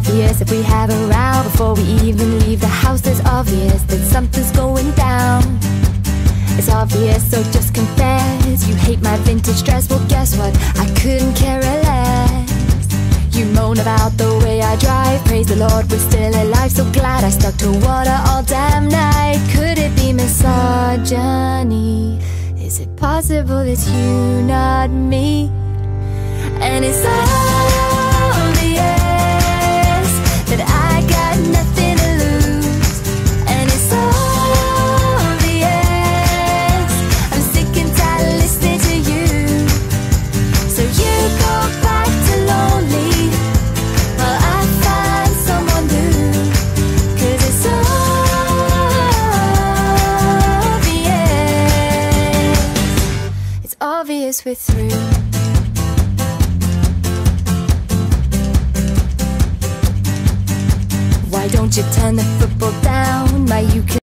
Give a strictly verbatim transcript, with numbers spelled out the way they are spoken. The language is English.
obvious if we have a row before we even leave the house. It's obvious that something's going down. It's obvious, so just confess you hate my vintage dress. Well, guess what? I couldn't care less. You moan about the way I drive. Praise the Lord, we're still alive. So glad I stuck to water all damn night. Could it be misogyny? Is it possible it's you, not me? And it's obvious that I got nothing to lose. And it's obvious I'm sick and tired of listening to you. So you go back to lonely while I find someone new. 'Cause it's obvious, it's obvious we're through. Why don't you turn the football down? My you can